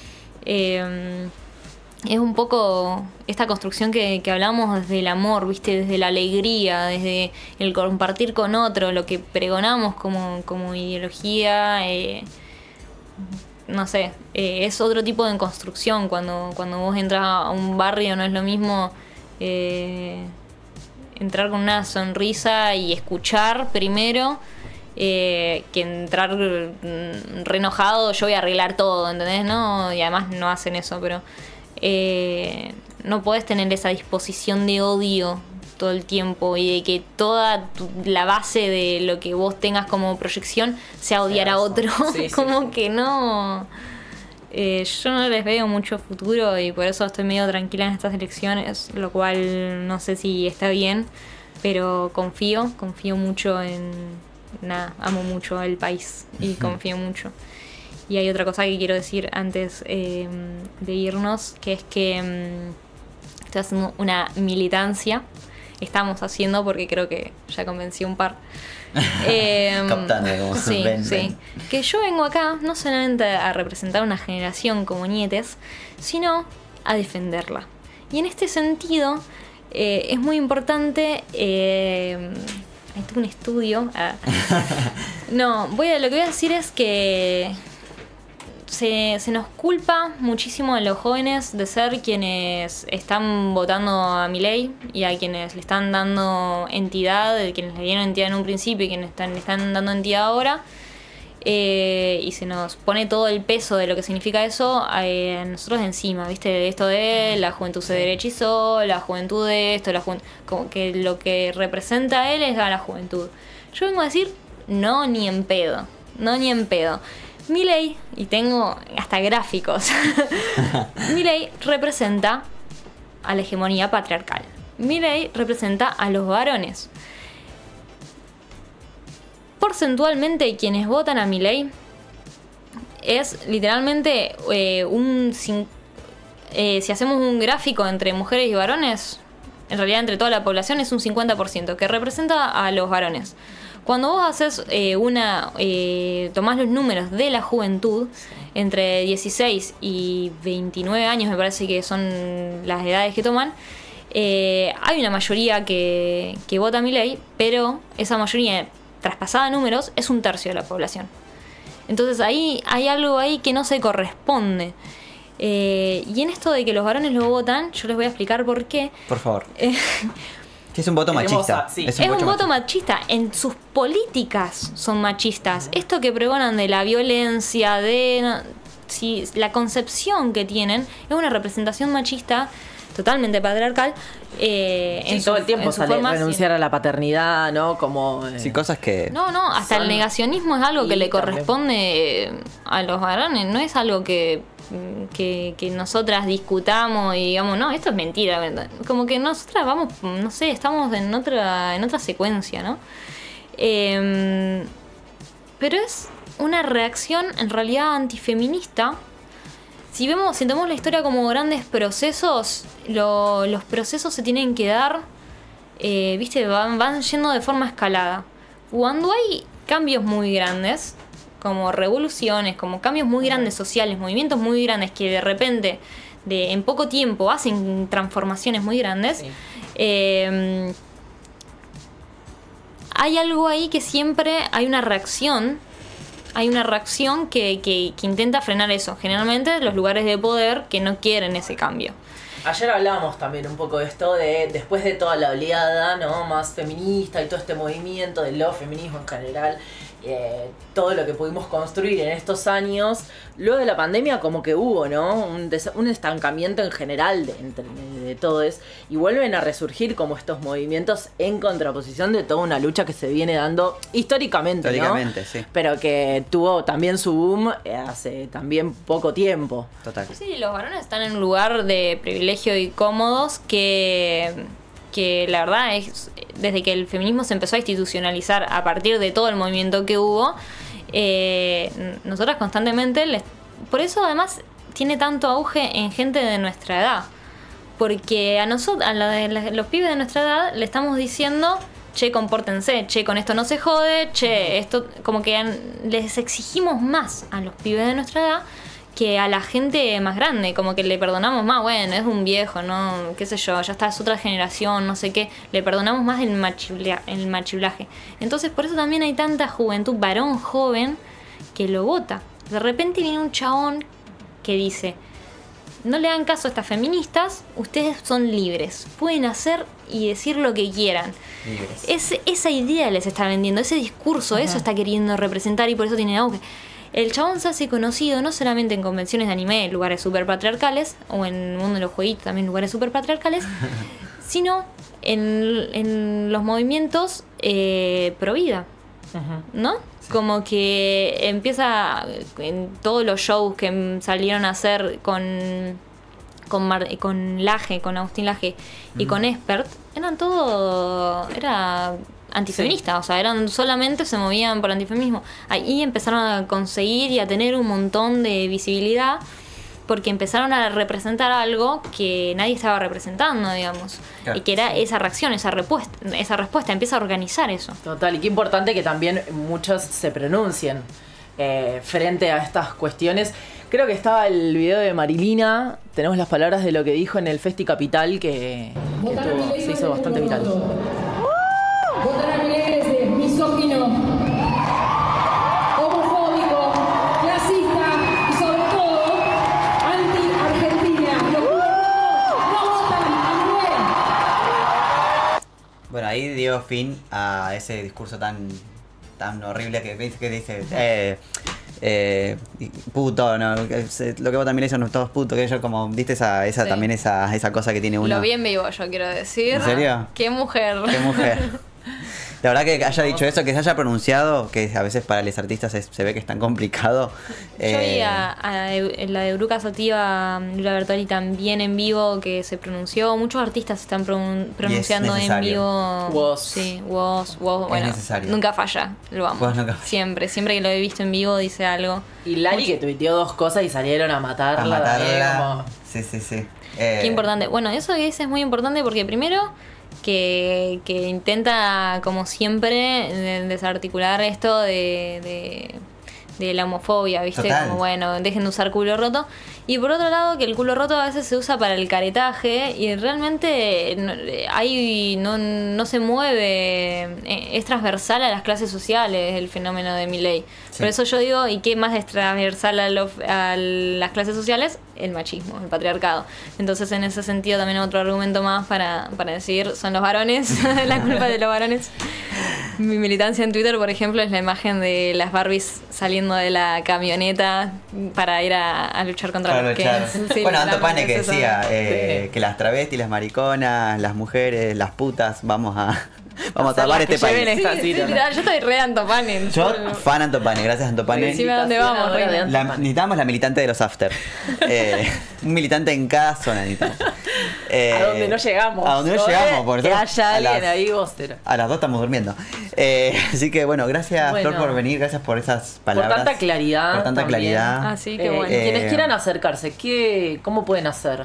eh, es un poco esta construcción que, que hablamos desde el amor, viste, desde la alegría, desde el compartir con otro, lo que pregonamos como, como ideología. eh, No sé, eh, es otro tipo de construcción. Cuando, cuando vos entras a un barrio no es lo mismo eh, entrar con una sonrisa y escuchar primero eh, que entrar re enojado, yo voy a arreglar todo, ¿entendés? ¿No? Y además no hacen eso, pero eh, no podés tener esa disposición de odio todo el tiempo y de que toda tu, la base de lo que vos tengas como proyección sea odiar a otro. Sí, como sí. que no... Eh, yo no les veo mucho futuro y por eso estoy medio tranquila en estas elecciones, lo cual no sé si está bien, pero confío, confío mucho en... Nada, amo mucho al país y confío mucho. Y hay otra cosa que quiero decir antes eh, de irnos, que es que um, estoy haciendo una militancia. Estamos haciendo porque creo que ya convencí un par. eh, Captando, como sí, ven, sí. ven. Que yo vengo acá no solamente a representar una generación como Nietes, sino a defenderla. Y en este sentido eh, es muy importante... Eh, ahí tengo un estudio. Ah. No, voy a, lo que voy a decir es que Se, se nos culpa muchísimo a los jóvenes de ser quienes están votando a Milei y a quienes le están dando entidad, de quienes le dieron entidad en un principio y quienes están, le están dando entidad ahora. Eh, y se nos pone todo el peso de lo que significa eso a eh, nosotros encima, ¿viste? Esto de la juventud se derechizó, la juventud de esto, la juventud, como que lo que representa a él es a la juventud. Yo vengo a decir, no, ni en pedo, no, ni en pedo. Milei, y tengo hasta gráficos, Milei representa a la hegemonía patriarcal. Milei representa a los varones. Porcentualmente, quienes votan a Milei es literalmente eh, un... Eh, si hacemos un gráfico entre mujeres y varones, en realidad entre toda la población es un cincuenta por ciento que representa a los varones. Cuando vos haces eh, una... Eh, tomás los números de la juventud, entre dieciséis y veintinueve años me parece que son las edades que toman, eh, hay una mayoría que, que vota a Milei, pero esa mayoría traspasada a números, es un tercio de la población. Entonces ahí hay algo ahí que no se corresponde. Eh, y en esto de que los varones lo votan, yo les voy a explicar por qué. Por favor. Eh, es un voto machista. Sí. Es un, es un voto machista. machista. En sus políticas son machistas. Uh-huh. Esto que pregonan de la violencia, de no, si, la concepción que tienen, es una representación machista totalmente patriarcal. Eh, sí, en todo su, el tiempo sale forma, renunciar sí. a la paternidad, ¿no? Como eh, sí, cosas que no, no, hasta son... el negacionismo es algo que le corresponde también a los varones, no es algo que Que, que nosotras discutamos y digamos, no, esto es mentira. Como que nosotras vamos, no sé, estamos en otra, en otra secuencia, ¿no? Eh, pero es una reacción en realidad antifeminista. Si vemos, si tomamos la historia como grandes procesos, lo, los procesos se tienen que dar, eh, viste, van, van yendo de forma escalada. Cuando hay cambios muy grandes, como revoluciones, como cambios muy grandes sociales, movimientos muy grandes que de repente, de en poco tiempo, hacen transformaciones muy grandes, sí. eh, hay algo ahí que siempre hay una reacción, hay una reacción que, que, que intenta frenar eso. Generalmente los lugares de poder que no quieren ese cambio. Ayer hablábamos también un poco de esto, de después de toda la oleada, ¿no?, más feminista y todo este movimiento del lo feminismo en general, eh, todo lo que pudimos construir en estos años, luego de la pandemia como que hubo, ¿no?, un, des- un estancamiento en general de, de, de todo eso, y vuelven a resurgir como estos movimientos en contraposición de toda una lucha que se viene dando históricamente, históricamente, ¿no? Sí. Pero que tuvo también su boom hace también poco tiempo. Total. Sí, los varones están en un lugar de privilegio y cómodos que... que la verdad es, desde que el feminismo se empezó a institucionalizar a partir de todo el movimiento que hubo, eh, nosotras constantemente, les, por eso además tiene tanto auge en gente de nuestra edad, porque a nosotros, a la de la, los pibes de nuestra edad le estamos diciendo, che, compórtense, che, con esto no se jode, che, esto, como que an, les exigimos más a los pibes de nuestra edad que a la gente más grande, como que le perdonamos más, bueno, es un viejo, no, qué sé yo, ya está, es otra generación, no sé qué, le perdonamos más el, machibla, el machiblaje. Entonces por eso también hay tanta juventud, varón joven, que lo vota. De repente viene un chabón que dice, no le hagan caso a estas feministas, ustedes son libres, pueden hacer y decir lo que quieran. Es, esa idea les está vendiendo, ese discurso, ajá, eso está queriendo representar y por eso tiene auge. El chabón se hace conocido no solamente en convenciones de anime, lugares super patriarcales, o en el mundo de los jueguitos también lugares super patriarcales, sino en, en los movimientos eh, pro vida, ¿no? Sí. Como que empieza en todos los shows que salieron a hacer con con, Mar, con Laje, con Agustín Laje y mm. con Expert, eran todo, era antifeminista, sí. O sea, eran solamente se movían por antifeminismo. Ahí empezaron a conseguir y a tener un montón de visibilidad porque empezaron a representar algo que nadie estaba representando, digamos. Claro, y que era sí. esa reacción, esa respuesta, esa respuesta, empieza a organizar eso. Total, y qué importante que también muchos se pronuncien eh, frente a estas cuestiones. Creo que estaba el video de Marilina, tenemos las palabras de lo que dijo en el Festi Capital, que, que tuvo, se hizo bastante viral. Votar a Milei es misógino, homofóbico, clasista y sobre todo anti-argentina. Los pueblos no votan a Milei. Bueno, ahí dio fin a ese discurso tan, tan horrible que, que dice... Eh, Eh, puto, no, lo que vos también son todos putos, que yo como, viste esa, esa sí. también esa, esa cosa que tiene uno. Lo vi en vivo, yo quiero decir. ¿En serio? Qué mujer. Qué mujer. La verdad que haya dicho eso, que se haya pronunciado, que a veces para los artistas es, se ve que es tan complicado. Yo eh... vi a, a la de Bruca Sativa, Lula Bertoli también en vivo, que se pronunció. Muchos artistas están pronun- pronunciando en vivo. Woz. Sí, Woz, Woz, bueno, nunca falla, lo vamos. Nunca falla. Siempre, siempre que lo he visto en vivo dice algo. Y Lali que tuiteó dos cosas y salieron a matarla. A matarla. Como... Sí, sí, sí. Eh... Qué importante. Bueno, eso que dice es muy importante porque primero... Que, que intenta, como siempre, desarticular esto de, de, de la homofobia, ¿viste? Total. Como bueno, dejen de usar culo roto. Y por otro lado, que el culo roto a veces se usa para el caretaje y realmente no, hay, no, no se mueve, es transversal a las clases sociales el fenómeno de Milei. Sí. Por eso yo digo, ¿y qué más es transversal a, lo, a las clases sociales? El machismo, el patriarcado. Entonces, en ese sentido, también otro argumento más para, para decir, son los varones, la culpa de los varones. Mi militancia en Twitter, por ejemplo, es la imagen de las Barbies saliendo de la camioneta para ir a, a luchar contra para los luchar. que... Sí, bueno, Anto Pane que decía eh, sí. que las travestis, las mariconas, las mujeres, las putas, vamos a... Vamos a salvar este país. Esta sí, cita, sí, ¿no? Yo estoy re Antopane. Yo, fan Antopane, gracias Antopane. Decime a dónde vamos. La, necesitamos la militante de los after. Eh, un militante en cada zona necesitamos. Eh, a donde no llegamos. A donde no llegamos. Por que haya alguien las, ahí, vos. Pero. A las dos estamos durmiendo. Eh, así que bueno, gracias bueno, Flor por venir, gracias por esas palabras. Por tanta claridad. Por tanta también. claridad. Así que eh, bueno. Quienes quieran acercarse, ¿qué, ¿cómo pueden hacer?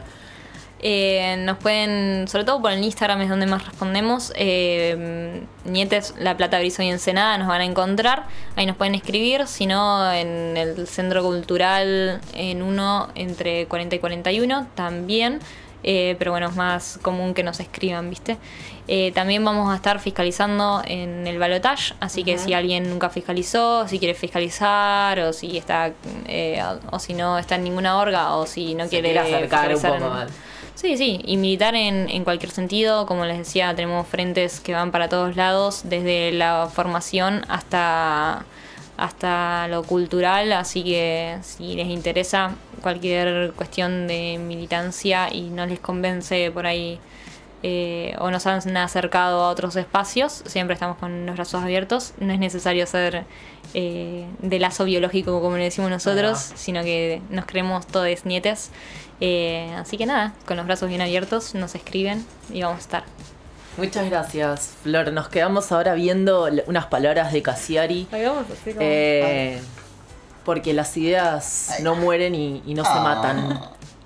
Eh, nos pueden, sobre todo por el Instagram es donde más respondemos, eh, Nietes, La Plata, Berizo y Ensenada nos van a encontrar, ahí nos pueden escribir, si no en el Centro Cultural en uno entre cuarenta y cuarenta y uno también, eh, pero bueno, es más común que nos escriban, ¿viste? Eh, también vamos a estar fiscalizando en el balotage, así uh-huh. que si alguien nunca fiscalizó, si quiere fiscalizar, o si está eh, o, o si no está en ninguna orga, o si no Se quiere acercar un poco en, mal. Sí, sí, y militar en, en cualquier sentido, como les decía, tenemos frentes que van para todos lados, desde la formación hasta, hasta lo cultural, así que si les interesa cualquier cuestión de militancia y no les convence por ahí eh, o nos han acercado a otros espacios, siempre estamos con los brazos abiertos, no es necesario ser eh, de lazo biológico como le decimos nosotros, ah. sino que nos creemos todos nietes. Eh, así que nada, con los brazos bien abiertos nos escriben y vamos a estar. Muchas gracias, Flor. Nos quedamos ahora viendo unas palabras de Cassiari. Ahí vamos, así como... eh, porque las ideas no mueren y, y no ah. se matan.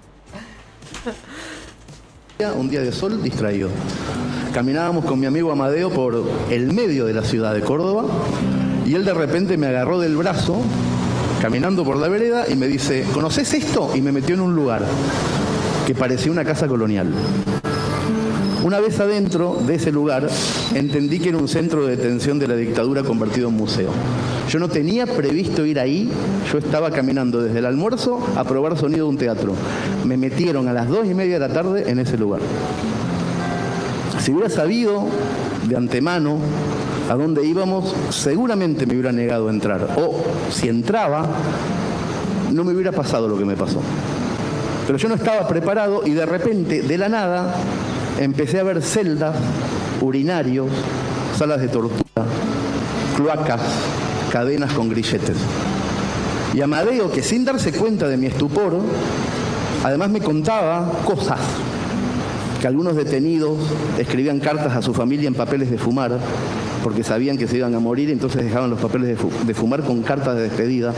Un día de sol distraído. Caminábamos con mi amigo Amadeo por el medio de la ciudad de Córdoba y él de repente me agarró del brazo caminando por la vereda y me dice, ¿conoces esto? Y me metió en un lugar que parecía una casa colonial. Una vez adentro de ese lugar, entendí que era un centro de detención de la dictadura convertido en museo. Yo no tenía previsto ir ahí, yo estaba caminando desde el almuerzo a probar sonido de un teatro. Me metieron a las dos y media de la tarde en ese lugar. Si hubiera sabido de antemano a dónde íbamos, seguramente me hubiera negado a entrar. O si entraba, no me hubiera pasado lo que me pasó. Pero yo no estaba preparado y de repente, de la nada, empecé a ver celdas, urinarios, salas de tortura, cloacas, cadenas con grilletes. Y Amadeo, que sin darse cuenta de mi estupor, además me contaba cosas, que algunos detenidos escribían cartas a su familia en papeles de fumar, porque sabían que se iban a morir, entonces dejaban los papeles de, fu- de fumar con cartas de despedida.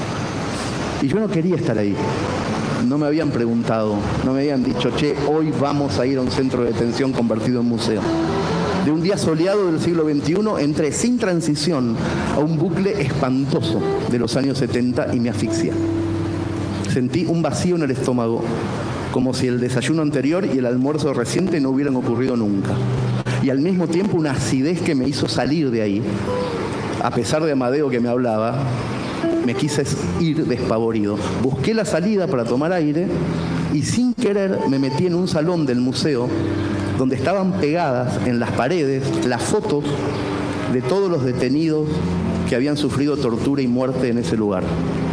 Y yo no quería estar ahí. No me habían preguntado, no me habían dicho, che, hoy vamos a ir a un centro de detención convertido en museo. De un día soleado del siglo veintiuno entré sin transición a un bucle espantoso de los años setenta y me asfixié. Sentí un vacío en el estómago, como si el desayuno anterior y el almuerzo reciente no hubieran ocurrido nunca. Y al mismo tiempo una acidez que me hizo salir de ahí. A pesar de Amadeo que me hablaba, me quise ir despavorido. Busqué la salida para tomar aire y sin querer me metí en un salón del museo donde estaban pegadas en las paredes las fotos de todos los detenidos que habían sufrido tortura y muerte en ese lugar.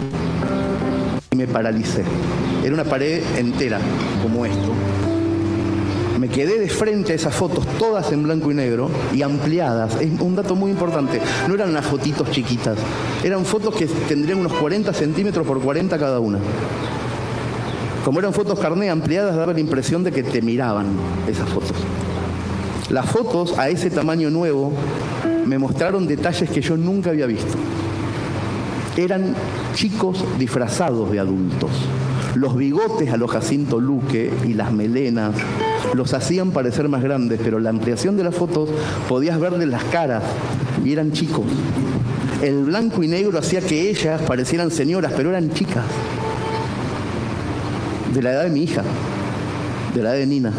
Y me paralicé. Era una pared entera, como esto. Me quedé de frente a esas fotos, todas en blanco y negro y ampliadas. Es un dato muy importante. No eran unas fotitos chiquitas. Eran fotos que tendrían unos cuarenta centímetros por cuarenta cada una. Como eran fotos carné ampliadas, daba la impresión de que te miraban esas fotos. Las fotos a ese tamaño nuevo me mostraron detalles que yo nunca había visto. Eran chicos disfrazados de adultos. Los bigotes a los Jacinto Luque y las melenas los hacían parecer más grandes, pero la ampliación de las fotos podías verles las caras y eran chicos. El blanco y negro hacía que ellas parecieran señoras, pero eran chicas. De la edad de mi hija, de la edad de Nina.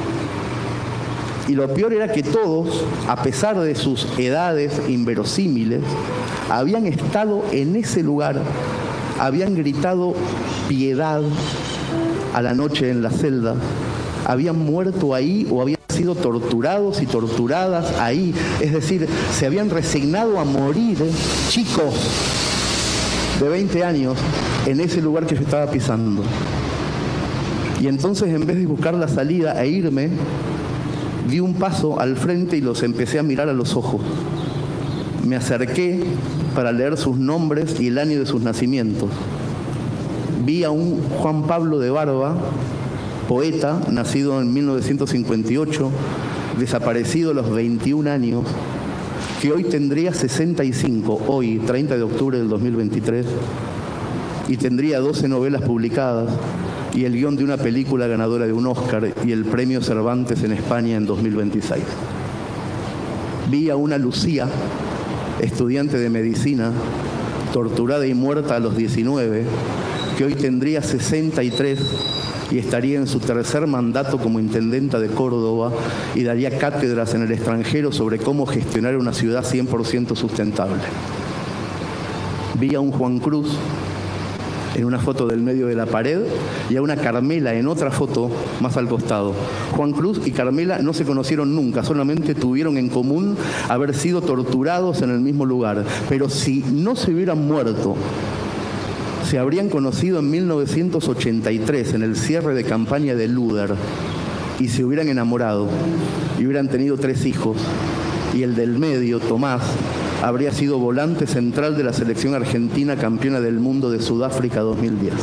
Y lo peor era que todos, a pesar de sus edades inverosímiles, habían estado en ese lugar, habían gritado piedad a la noche en la celda, habían muerto ahí o habían sido torturados y torturadas ahí. Es decir, se habían resignado a morir, ¿eh? Chicos de veinte años en ese lugar que yo estaba pisando. Y entonces, en vez de buscar la salida e irme, di un paso al frente y los empecé a mirar a los ojos. Me acerqué para leer sus nombres y el año de sus nacimientos. Vi a un Juan Pablo de Barba, poeta, nacido en mil novecientos cincuenta y ocho, desaparecido a los veintiún años, que hoy tendría sesenta y cinco, hoy, treinta de octubre del dos mil veintitrés, y tendría doce novelas publicadas, y el guión de una película ganadora de un Oscar y el premio Cervantes en España en dos mil veintiséis. Vi a una Lucía, estudiante de medicina, torturada y muerta a los diecinueve, que hoy tendría sesenta y tres y estaría en su tercer mandato como intendenta de Córdoba y daría cátedras en el extranjero sobre cómo gestionar una ciudad cien por ciento sustentable. Vi a un Juan Cruz en una foto del medio de la pared y a una Carmela en otra foto más al costado. Juan Cruz y Carmela no se conocieron nunca, solamente tuvieron en común haber sido torturados en el mismo lugar. Pero si no se hubieran muerto, se habrían conocido en mil novecientos ochenta y tres, en el cierre de campaña de Luder, y se hubieran enamorado, y hubieran tenido tres hijos, y el del medio, Tomás, habría sido volante central de la selección argentina campeona del mundo de Sudáfrica dos mil diez.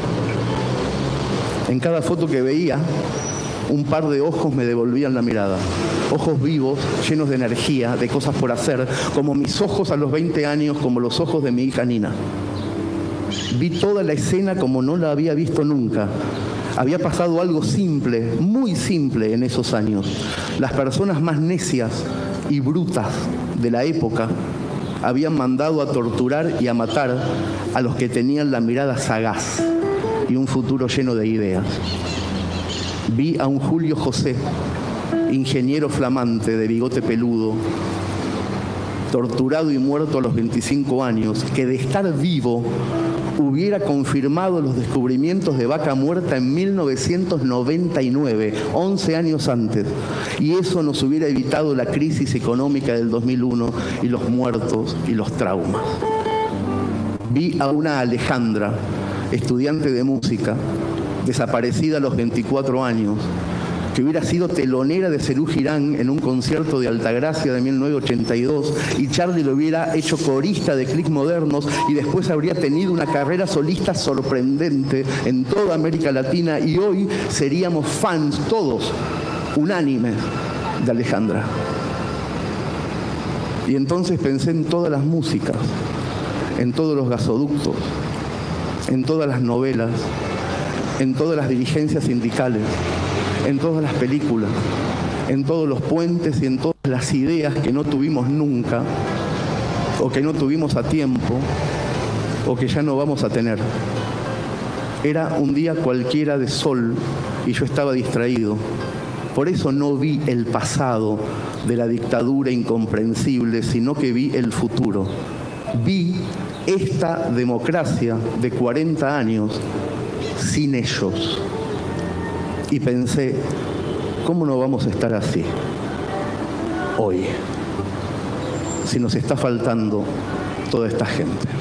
En cada foto que veía, un par de ojos me devolvían la mirada. Ojos vivos, llenos de energía, de cosas por hacer, como mis ojos a los veinte años, como los ojos de mi hija Nina. Vi toda la escena como no la había visto nunca. Había pasado algo simple, muy simple en esos años. Las personas más necias y brutas de la época habían mandado a torturar y a matar a los que tenían la mirada sagaz y un futuro lleno de ideas. Vi a un Julio José, ingeniero flamante de bigote peludo, torturado y muerto a los veinticinco años, que de estar vivo hubiera confirmado los descubrimientos de Vaca Muerta en mil novecientos noventa y nueve, once años antes, y eso nos hubiera evitado la crisis económica del dos mil uno y los muertos y los traumas. Vi a una Alejandra, estudiante de música, desaparecida a los veinticuatro años, que hubiera sido telonera de Serú Girán en un concierto de Altagracia de mil novecientos ochenta y dos, y Charlie lo hubiera hecho corista de Clics Modernos, y después habría tenido una carrera solista sorprendente en toda América Latina, y hoy seríamos fans todos, unánimes, de Alejandra. Y entonces pensé en todas las músicas, en todos los gasoductos, en todas las novelas, en todas las dirigencias sindicales, en todas las películas, en todos los puentes y en todas las ideas que no tuvimos nunca, o que no tuvimos a tiempo, o que ya no vamos a tener. Era un día cualquiera de sol y yo estaba distraído. Por eso no vi el pasado de la dictadura incomprensible, sino que vi el futuro. Vi esta democracia de cuarenta años sin ellos. Y pensé, ¿cómo no vamos a estar así hoy? Si nos está faltando toda esta gente.